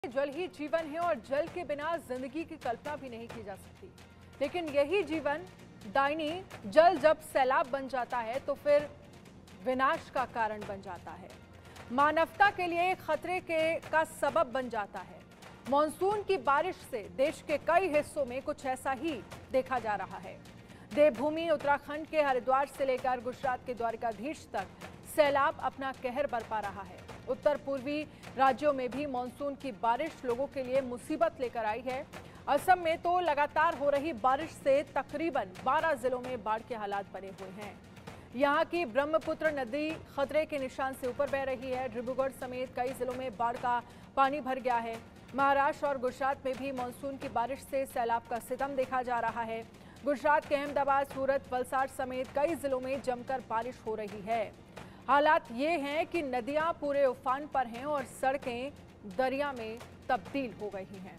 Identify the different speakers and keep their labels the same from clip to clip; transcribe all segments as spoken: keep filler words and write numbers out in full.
Speaker 1: जल ही जीवन है और जल के बिना जिंदगी की कल्पना भी नहीं की जा सकती। लेकिन यही जीवन दायनी जल जब सैलाब बन जाता है तो फिर विनाश का कारण बन जाता है, मानवता के लिए खतरे के का सबब बन जाता है। मॉनसून की बारिश से देश के कई हिस्सों में कुछ ऐसा ही देखा जा रहा है। देवभूमि उत्तराखंड के हरिद्वार से लेकर गुजरात के द्वारकाधीश तक सैलाब अपना कहर बरपा रहा है। उत्तर पूर्वी राज्यों में भी मॉनसून की बारिश लोगों के लिए मुसीबत लेकर आई है। असम में तो लगातार हो रही बारिश से तकरीबन बारह जिलों में बाढ़ के हालात बने हुए हैं। यहाँ की ब्रह्मपुत्र नदी खतरे के निशान से ऊपर बह रही है। डिब्रूगढ़ समेत कई जिलों में बाढ़ का पानी भर गया है। महाराष्ट्र और गुजरात में भी मॉनसून की बारिश से सैलाब का सितम देखा जा रहा है। गुजरात के अहमदाबाद, सूरत, वलसाड समेत कई जिलों में जमकर बारिश हो रही है। हालात ये हैं कि नदियां पूरे उफान पर हैं और सड़कें दरिया में तब्दील हो गई हैं।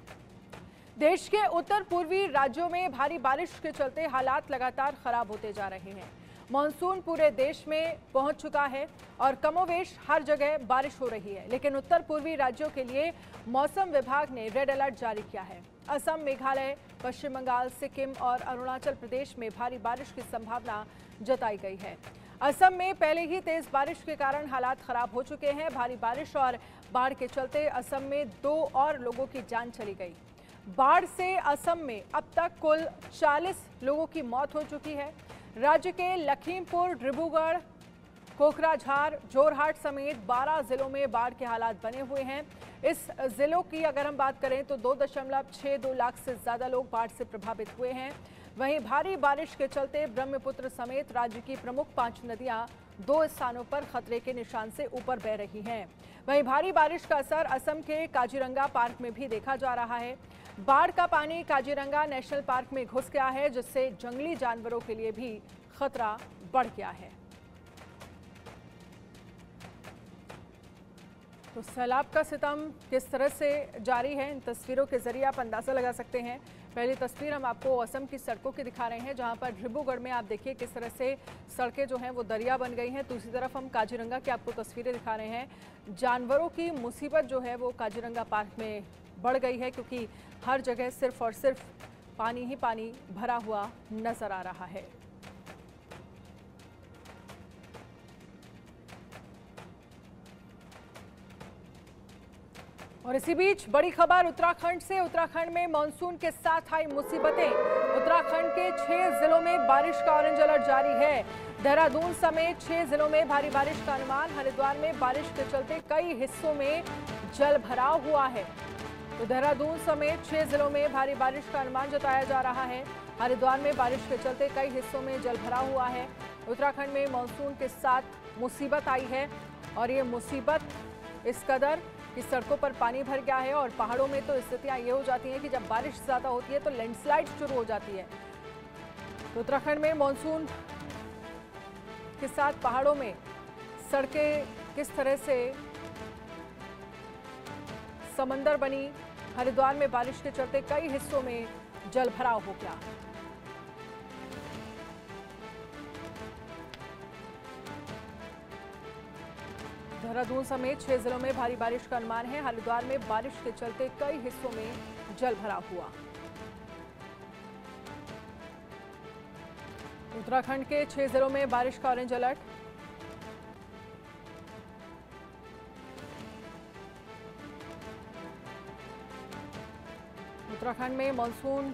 Speaker 1: देश के उत्तर पूर्वी राज्यों में भारी बारिश के चलते हालात लगातार खराब होते जा रहे हैं। मॉनसून पूरे देश में पहुंच चुका है और कमोवेश हर जगह बारिश हो रही है, लेकिन उत्तर पूर्वी राज्यों के लिए मौसम विभाग ने रेड अलर्ट जारी किया है। असम, मेघालय, पश्चिम बंगाल, सिक्किम और अरुणाचल प्रदेश में भारी बारिश की संभावना जताई गई है। असम में पहले ही तेज बारिश के कारण हालात खराब हो चुके हैं। भारी बारिश और बाढ़ के चलते असम में दो और लोगों की जान चली गई। बाढ़ से असम में अब तक कुल चालीस लोगों की मौत हो चुकी है। राज्य के लखीमपुर, डिब्रूगढ़, कोकराझार, जोरहाट समेत बारह जिलों में बाढ़ के हालात बने हुए हैं। इस जिलों की अगर हम बात करें तो दो दशमलव छह दो लाख से ज्यादा लोग बाढ़ से प्रभावित हुए हैं। वहीं भारी बारिश के चलते ब्रह्मपुत्र समेत राज्य की प्रमुख पांच नदियां दो स्थानों पर खतरे के निशान से ऊपर बह रही हैं। वहीं भारी बारिश का असर असम के काजीरंगा पार्क में भी देखा जा रहा है। बाढ़ का पानी काजीरंगा नेशनल पार्क में घुस गया है, जिससे जंगली जानवरों के लिए भी खतरा बढ़ गया है। तो सैलाब का सितम किस तरह से जारी है, इन तस्वीरों के जरिए आप अंदाजा लगा सकते हैं। पहली तस्वीर हम आपको असम की सड़कों की दिखा रहे हैं, जहां पर डिब्रूगढ़ में आप देखिए किस तरह से सड़कें जो हैं वो दरिया बन गई हैं। दूसरी तरफ हम काजीरंगा की आपको तस्वीरें दिखा रहे हैं। जानवरों की मुसीबत जो है वो काजीरंगा पार्क में बढ़ गई है, क्योंकि हर जगह सिर्फ और सिर्फ पानी ही पानी भरा हुआ नजर आ रहा है। और इसी बीच बड़ी खबर उत्तराखंड से। उत्तराखंड में मॉनसून के साथ आई मुसीबतें। उत्तराखंड के छह जिलों में बारिश का ऑरेंज अलर्ट जारी है। देहरादून समेत छह जिलों में भारी बारिश का अनुमान। हरिद्वार में बारिश के चलते कई हिस्सों में जल भराव हुआ है। तो देहरादून समेत छह जिलों में भारी बारिश का अनुमान जताया जा रहा है। हरिद्वार में बारिश के चलते कई हिस्सों में जल भराव हुआ है। उत्तराखंड में मॉनसून के साथ मुसीबत आई है और ये मुसीबत इस कदर कि सड़कों पर पानी भर गया है और पहाड़ों में तो स्थितियां ये हो जाती हैं कि जब बारिश ज्यादा होती है तो लैंडस्लाइड शुरू हो जाती है। तो उत्तराखंड में मॉनसून के साथ पहाड़ों में सड़कें किस तरह से समंदर बनी। हरिद्वार में बारिश के चलते कई हिस्सों में जल भराव हो गया। देहरादून समेत छह जिलों में भारी बारिश का अनुमान है। हरिद्वार में बारिश के चलते कई हिस्सों में जल भराव हुआ। उत्तराखंड के छह जिलों में बारिश का ऑरेंज अलर्ट। उत्तराखंड में मॉनसून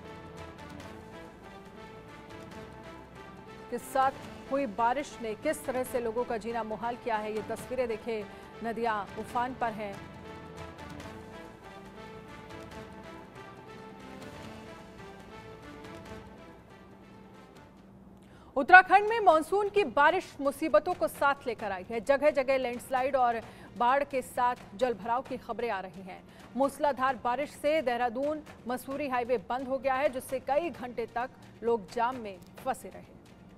Speaker 1: के साथ हुई बारिश ने किस तरह से लोगों का जीना मुहाल किया है। ये तस्वीरें देखें, नदियां उफान पर हैं। उत्तराखंड में मॉनसून की बारिश मुसीबतों को साथ लेकर आई है। जगह जगह लैंडस्लाइड और बाढ़ के साथ जलभराव की खबरें आ रही हैं। मूसलाधार बारिश से देहरादून मसूरी हाईवे बंद हो गया है, जिससे कई घंटे तक लोग जाम में फंसे रहे।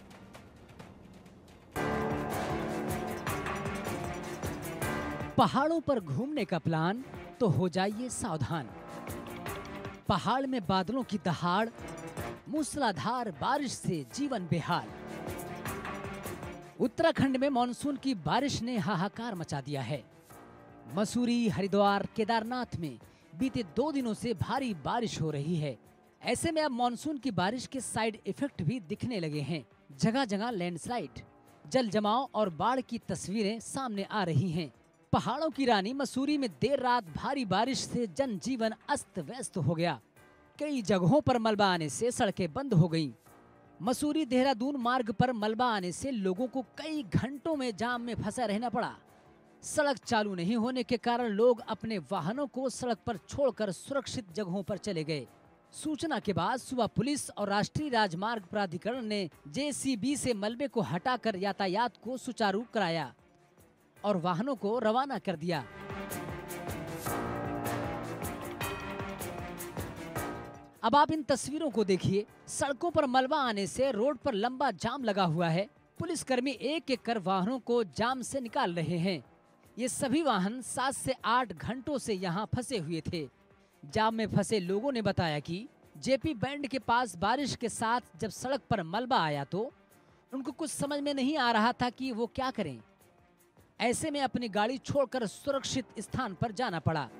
Speaker 2: पहाड़ों पर घूमने का प्लान तो हो जाइए सावधान। पहाड़ में बादलों की दहाड़, मूसलाधार बारिश से जीवन बेहाल। उत्तराखंड में मॉनसून की बारिश ने हाहाकार मचा दिया है। मसूरी, हरिद्वार, केदारनाथ में बीते दो दिनों से भारी बारिश हो रही है। ऐसे में अब मानसून की बारिश के साइड इफेक्ट भी दिखने लगे हैं। जगह जगह लैंडस्लाइड, जल जमाव और बाढ़ की तस्वीरें सामने आ रही हैं। पहाड़ों की रानी मसूरी में देर रात भारी बारिश से जनजीवन अस्त व्यस्त हो गया। कई जगहों पर मलबा आने से सड़कें बंद हो गईं। मसूरी देहरादून मार्ग पर मलबा आने से लोगों को कई घंटों में जाम में फंसा रहना पड़ा। सड़क चालू नहीं होने के कारण लोग अपने वाहनों को सड़क पर छोड़कर सुरक्षित जगहों पर चले गए। सूचना के बाद सुबह पुलिस और राष्ट्रीय राजमार्ग प्राधिकरण ने जेसीबी से मलबे को हटाकर यातायात को सुचारू कराया और वाहनों को रवाना कर दिया। अब आप इन तस्वीरों को देखिए। सड़कों पर मलबा आने से रोड पर लंबा जाम लगा हुआ है। पुलिसकर्मी एक एक कर वाहनों को जाम से निकाल रहे हैं। ये सभी वाहन सात से आठ घंटों से यहाँ फंसे हुए थे। जाम में फंसे लोगों ने बताया कि जेपी बैंड के पास बारिश के साथ जब सड़क पर मलबा आया तो उनको कुछ समझ में नहीं आ रहा था कि वो क्या करें। ऐसे में अपनी गाड़ी छोड़कर सुरक्षित स्थान पर जाना पड़ा।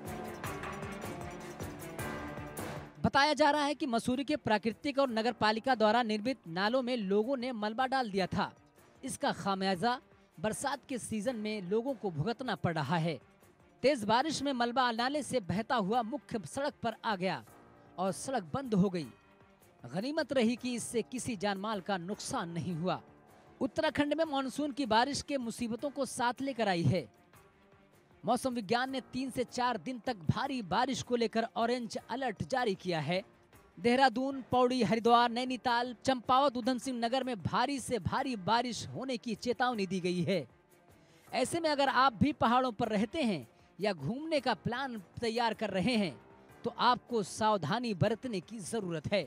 Speaker 2: बताया जा रहा है कि मसूरी के प्राकृतिक और नगर पालिका द्वारा निर्मित नालों में लोगों ने मलबा डाल दिया था। इसका खामियाजा बरसात के सीजन में लोगों को भुगतना पड़ रहा है। तेज बारिश में मलबा नाले से बहता हुआ मुख्य सड़क पर आ गया और सड़क बंद हो गई। गनीमत रही कि इससे किसी जानमाल का नुकसान नहीं हुआ। उत्तराखंड में मानसून की बारिश के मुसीबतों को साथ लेकर आई है। मौसम विज्ञान ने तीन से चार दिन तक भारी बारिश को लेकर ऑरेंज अलर्ट जारी किया है। देहरादून, पौड़ी, हरिद्वार, नैनीताल, चंपावत, उधम सिंह नगर में भारी से भारी बारिश होने की चेतावनी दी गई है। ऐसे में अगर आप भी पहाड़ों पर रहते हैं या घूमने का प्लान तैयार कर रहे हैं तो आपको सावधानी बरतने की जरूरत है।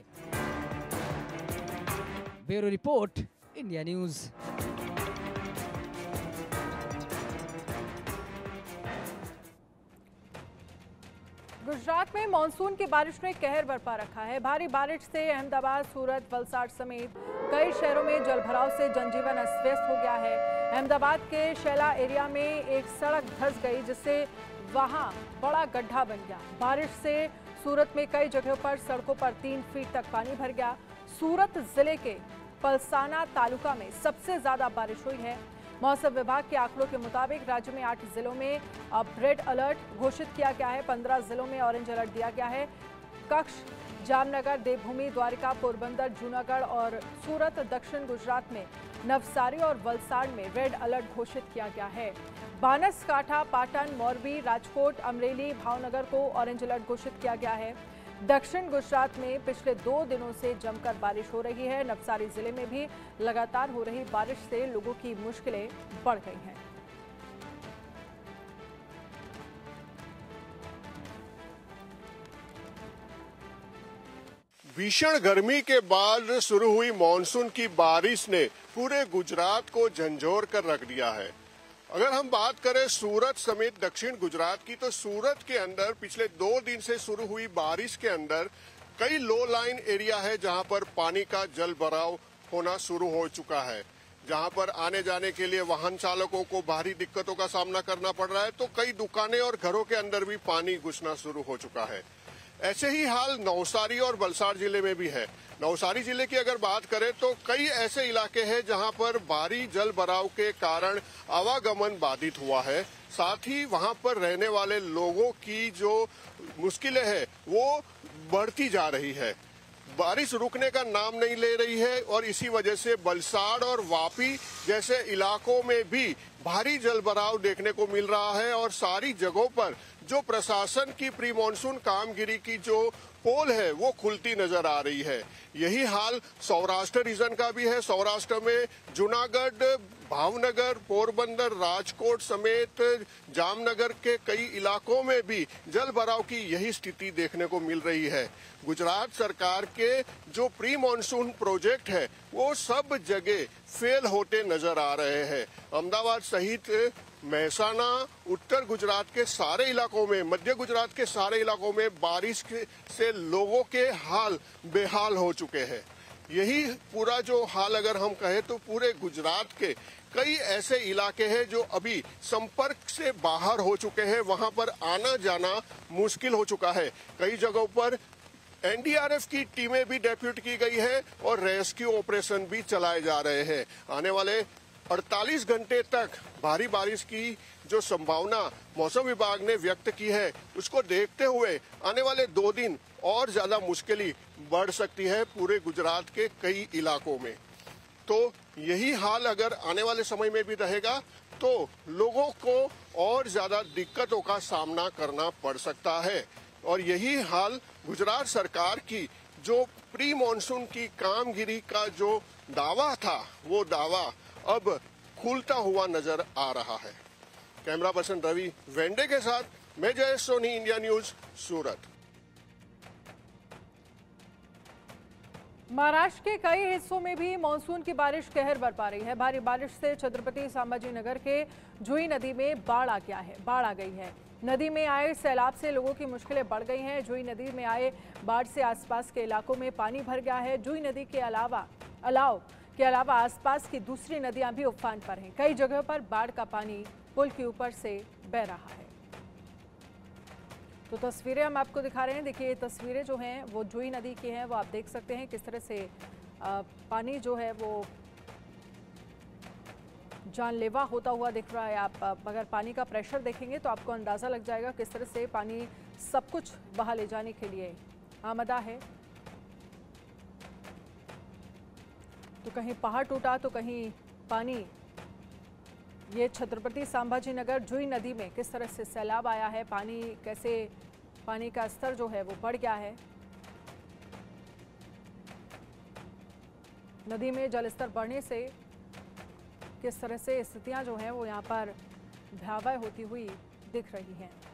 Speaker 2: Bureau report, India news.
Speaker 1: Gujarat में मानसून की बारिश ने कहर बरपा रखा है। भारी बारिश से अहमदाबाद, सूरत, वलसाड समेत कई शहरों में जलभराव से जनजीवन अस्त व्यस्त हो गया है। अहमदाबाद के शैला एरिया में एक सड़क धंस गई जिससे वहां बड़ा गड्ढा बन गया। बारिश से सूरत में कई जगहों पर सड़कों पर तीन फीट तक पानी भर गया। सूरत जिले के पलसाना तालुका में सबसे ज्यादा बारिश हुई है। मौसम विभाग के आंकड़ों के मुताबिक राज्य में आठ जिलों में अब रेड अलर्ट घोषित किया गया है। पंद्रह जिलों में ऑरेंज अलर्ट दिया गया है। कच्छ, जामनगर, देवभूमि, द्वारिका, पोरबंदर, जूनागढ़ और सूरत, दक्षिण गुजरात में नवसारी और वलसाड में रेड अलर्ट घोषित किया गया है। बनासकांठा, पाटन, मोरबी, राजकोट, अमरेली, भावनगर को ऑरेंज अलर्ट घोषित किया गया है। दक्षिण गुजरात में पिछले दो दिनों से जमकर बारिश हो रही है। नवसारी जिले में भी लगातार हो रही बारिश से लोगों की मुश्किलें बढ़ गई हैं।
Speaker 3: भीषण गर्मी के बाद शुरू हुई मानसून की बारिश ने पूरे गुजरात को झंझोर कर रख दिया है। अगर हम बात करें सूरत समेत दक्षिण गुजरात की, तो सूरत के अंदर पिछले दो दिन से शुरू हुई बारिश के अंदर कई लो लाइन एरिया है जहां पर पानी का जल भराव होना शुरू हो चुका है, जहां पर आने जाने के लिए वाहन चालकों को भारी दिक्कतों का सामना करना पड़ रहा है। तो कई दुकानें और घरों के अंदर भी पानी घुसना शुरू हो चुका है। ऐसे ही हाल नवसारी और वलसाड जिले में भी है। नवसारी जिले की अगर बात करें तो कई ऐसे इलाके हैं जहां पर भारी जल भराव के कारण आवागमन बाधित हुआ है। साथ ही वहां पर रहने वाले लोगों की जो मुश्किलें हैं वो बढ़ती जा रही है। बारिश रुकने का नाम नहीं ले रही है और इसी वजह से वलसाड और वापी जैसे इलाकों में भी भारी जल भराव देखने को मिल रहा है और सारी जगहों पर जो प्रशासन की प्री मानसून कामगिरी की जो पोल है वो खुलती नजर आ रही है। यही हाल सौराष्ट्र रीजन का भी है। सौराष्ट्र में जूनागढ़, भावनगर, पोरबंदर, राजकोट समेत जामनगर के कई इलाकों में भी जल भराव की यही स्थिति देखने को मिल रही है। गुजरात सरकार के जो प्री मानसून प्रोजेक्ट है वो सब जगह फेल होते नजर आ रहे हैं। अहमदाबाद सहित महसाना, उत्तर गुजरात के सारे इलाकों में, मध्य गुजरात के सारे इलाकों में बारिश से लोगों के हाल बेहाल हो चुके हैं। यही पूरा जो हाल अगर हम कहें तो पूरे गुजरात के कई ऐसे इलाके हैं जो अभी संपर्क से बाहर हो चुके हैं, वहां पर आना जाना मुश्किल हो चुका है। कई जगहों पर एनडीआरएफ की टीमें भी डेप्यूट की गई है और रेस्क्यू ऑपरेशन भी चलाए जा रहे हैं। आने वाले अड़तालीस घंटे तक भारी बारिश की जो संभावना मौसम विभाग ने व्यक्त की है, उसको देखते हुए आने वाले दो दिन और ज्यादा मुश्किल बढ़ सकती है पूरे गुजरात के कई इलाकों में। तो यही हाल अगर आने वाले समय में भी रहेगा तो लोगों को और ज्यादा दिक्कतों का सामना करना पड़ सकता है। और यही हाल गुजरात सरकार की जो प्री मॉनसून की कामगिरी का जो दावा था, वो दावा अब खुलता हुआ नजर आ रहा है। कैमरा पर्सन रवि वेंडे के साथ मैं जयेश सोनी, इंडिया न्यूज, सूरत।
Speaker 1: महाराष्ट्र के कई हिस्सों में भी मानसून की बारिश कहर बरपा रही है। भारी बारिश से छत्रपति संभाजी नगर के जुई नदी में बाढ़ आ गया है बाढ़ आ गई है। नदी में आए सैलाब से लोगों की मुश्किलें बढ़ गई हैं। जुई नदी में आए बाढ़ से आसपास के इलाकों में पानी भर गया है। जुई नदी के अलावा अलाव के अलावा आसपास की दूसरी नदियां भी उफान पर हैं। कई जगह पर बाढ़ का पानी पुल के ऊपर से बह रहा है। तो तस्वीरें हम आपको दिखा रहे हैं। देखिए, ये तस्वीरें जो हैं वो जुई नदी की हैं। वो आप देख सकते हैं किस तरह से आ, पानी जो है वो जानलेवा होता हुआ दिख रहा है। आप अगर पानी का प्रेशर देखेंगे तो आपको अंदाज़ा लग जाएगा किस तरह से पानी सब कुछ बहा ले जाने के लिए आमदा है। तो कहीं पहाड़ टूटा तो कहीं पानी। ये छत्रपति संभाजी नगर जुई नदी में किस तरह से सैलाब आया है, पानी कैसे पानी का स्तर जो है वो बढ़ गया है। नदी में जलस्तर बढ़ने से किस तरह से स्थितियां जो हैं वो यहाँ पर भयावह होती हुई दिख रही हैं।